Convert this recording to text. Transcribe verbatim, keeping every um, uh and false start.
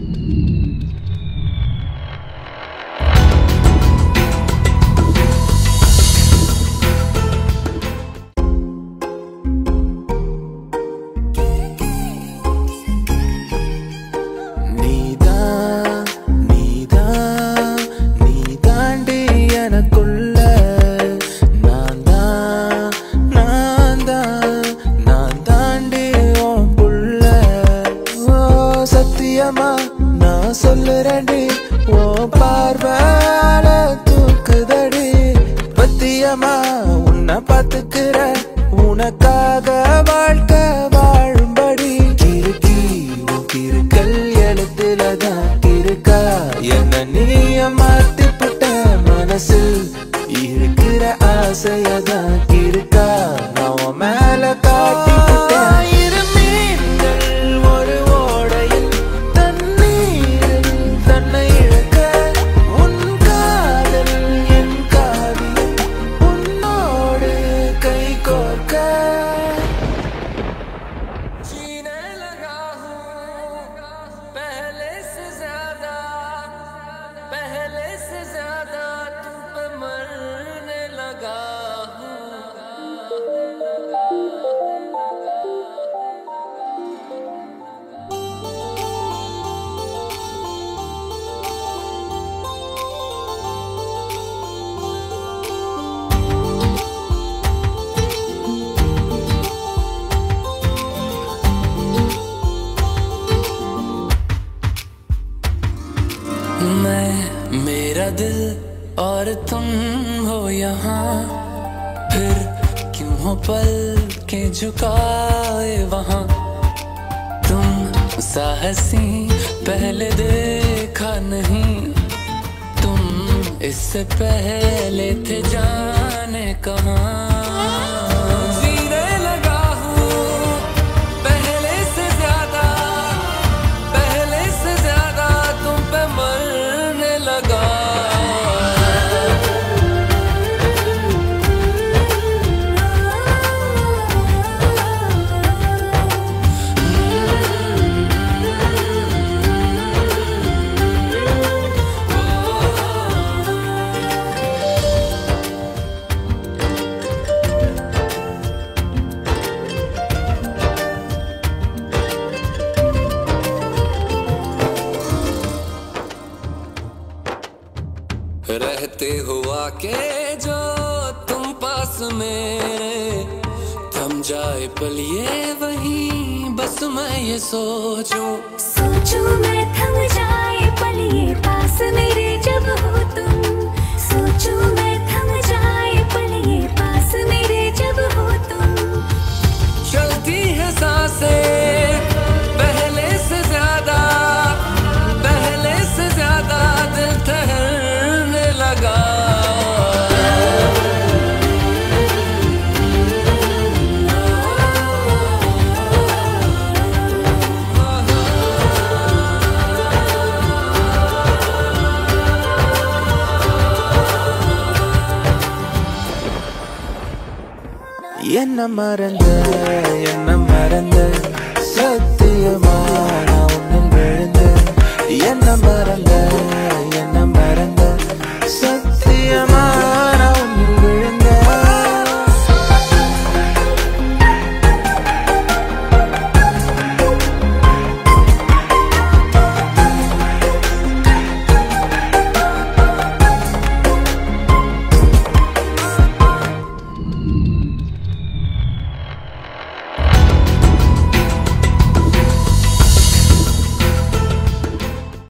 நான் சொல்லுறேன்டி ஓ பார்வால தூக்குதடி பத்தியமா உன்னை பாத்துக்கிற உனக்காக வாழ்க்கை வாழும்படி கிறுக்கி உன் கிறுக்கல் எழுத்துலதான் இருக்கா என்ன நீய மாத்தி புட்ட மனசில் இருக்கிற ஆசையதான் இருக்கா நான் உன் மேல காட்டி मैं मेरा दिल और तुम हो यहाँ, फिर क्यों हो पल के झुकाए वहाँ। तुम साहसी पहले देखा नहीं, तुम इससे पहले थे जाने कहाँ। रहते हुआ के जो तुम पास मेरे, थम जाए पल ये वही बस मैं ये सोचूं सोचूं मैं थम जाए पल ये पास मेरे जब हो तुम। सोचूं मैं थम जाए पल ये पास मेरे जब हो तुम। चलती है सांसें पहले से ज्यादा, पहले से ज्यादा दिल ठहरने लगा। என்ன மறந்த என்ன மறந்த சத்தியமா